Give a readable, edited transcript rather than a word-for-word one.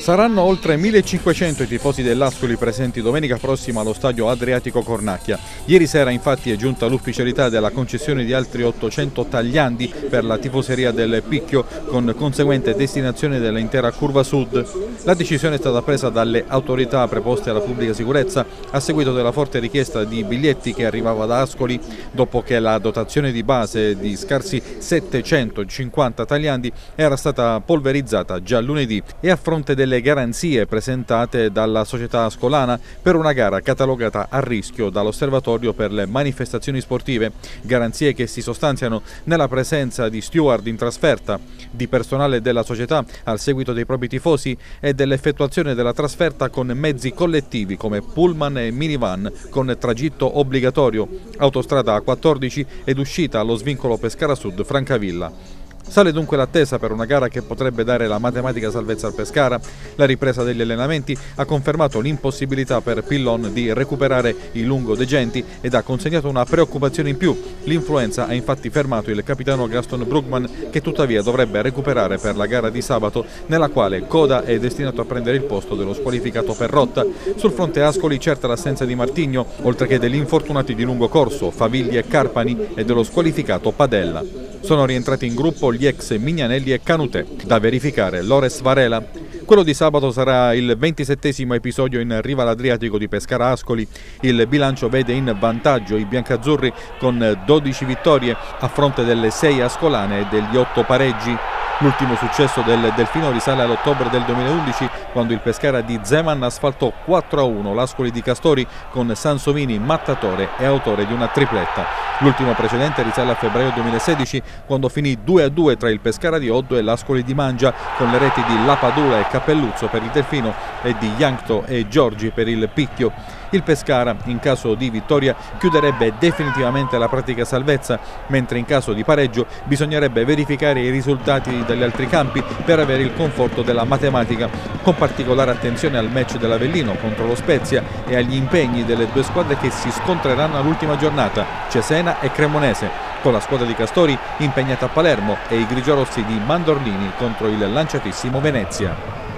Saranno oltre 1500 i tifosi dell'Ascoli presenti domenica prossima allo stadio Adriatico Cornacchia. Ieri sera infatti è giunta l'ufficialità della concessione di altri 800 tagliandi per la tifoseria del Picchio, con conseguente destinazione dell'intera curva sud. La decisione è stata presa dalle autorità preposte alla pubblica sicurezza a seguito della forte richiesta di biglietti che arrivava da Ascoli, dopo che la dotazione di base di scarsi 750 tagliandi era stata polverizzata già lunedì, e a fronte delle garanzie presentate dalla società ascolana per una gara catalogata a rischio dall'Osservatorio per le manifestazioni sportive, garanzie che si sostanziano nella presenza di steward in trasferta, di personale della società al seguito dei propri tifosi e dell'effettuazione della trasferta con mezzi collettivi come pullman e minivan con tragitto obbligatorio, autostrada A14 ed uscita allo svincolo Pescara Sud Francavilla. Sale dunque l'attesa per una gara che potrebbe dare la matematica salvezza al Pescara. La ripresa degli allenamenti ha confermato l'impossibilità per Pillon di recuperare i lungodegenti ed ha consegnato una preoccupazione in più. L'influenza ha infatti fermato il capitano Gaston Brugman, che tuttavia dovrebbe recuperare per la gara di sabato, nella quale Coda è destinato a prendere il posto dello squalificato Perrotta. Sul fronte Ascoli certa l'assenza di Martigno, oltre che degli infortunati di lungo corso Favilli e Carpani e dello squalificato Padella. Sono rientrati in gruppo gli ex Mignanelli e Canutè. Da verificare Lores Varela. Quello di sabato sarà il 27° episodio in riva all'Adriatico di Pescara Ascoli. Il bilancio vede in vantaggio i biancazzurri con 12 vittorie a fronte delle 6 ascolane e degli 8 pareggi. L'ultimo successo del Delfino risale all'ottobre del 2011, quando il Pescara di Zeman asfaltò 4-1 l'Ascoli di Castori con Sansovini mattatore e autore di una tripletta. L'ultimo precedente risale a febbraio 2016, quando finì 2-2 tra il Pescara di Oddo e l'Ascoli di Mangia, con le reti di Lapadula e Cappelluzzo per il Delfino e di Yankto e Giorgi per il Picchio. Il Pescara, in caso di vittoria, chiuderebbe definitivamente la pratica salvezza, mentre in caso di pareggio bisognerebbe verificare i risultati dagli altri campi per avere il conforto della matematica, con particolare attenzione al match dell'Avellino contro lo Spezia e agli impegni delle due squadre che si scontreranno all'ultima giornata, Cesena e Cremonese, con la squadra di Castori impegnata a Palermo e i grigiorossi di Mandorlini contro il lanciatissimo Venezia.